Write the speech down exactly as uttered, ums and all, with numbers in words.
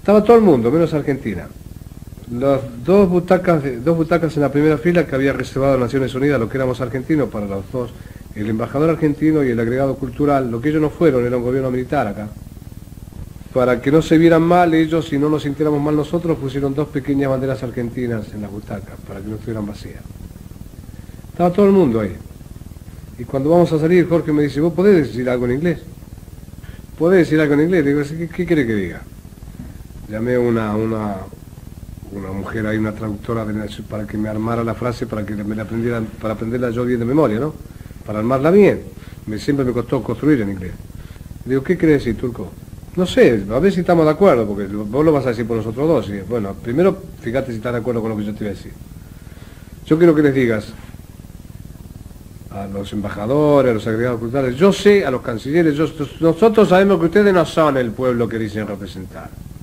Estaba todo el mundo, menos Argentina. Las dos butacas, dos butacas en la primera fila que había reservado Naciones Unidas, lo que éramos argentinos, para los dos, el embajador argentino y el agregado cultural. Lo que ellos no fueron era un gobierno militar acá. Para que no se vieran mal ellos y no nos sintiéramos mal nosotros, pusieron dos pequeñas banderas argentinas en las butacas, para que no estuvieran vacías. Estaba todo el mundo ahí. Y cuando vamos a salir, Jorge me dice, ¿vos podés decir algo en inglés? ¿Podés decir algo en inglés? Le digo, ¿qué, qué quiere que diga? Llamé a una, una, una mujer ahí, una traductora, para que me armara la frase, para que me la aprendiera, para aprenderla yo bien de memoria, ¿no? Para armarla bien. Me, siempre me costó construir en inglés. Le digo, ¿qué quiere decir, turco? No sé, a ver si estamos de acuerdo, porque vos lo vas a decir por nosotros dos. Y, bueno, primero, fíjate si estás de acuerdo con lo que yo te voy a decir. Yo quiero que les digas a los embajadores, a los agregados culturales, yo sé, a los cancilleres, yo, nosotros sabemos que ustedes no son el pueblo que dicen representar.